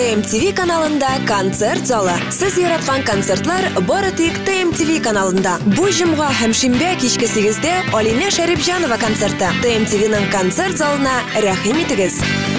ТМТV каналында концерт залы. Сез яраткан концертлар бары тик ТМТV каналында. Бу җомга һәм шимбә кичке 8-дә Алинә Шәрипҗанова концерты. ТМТV-ның концерт залына рәхим итегез.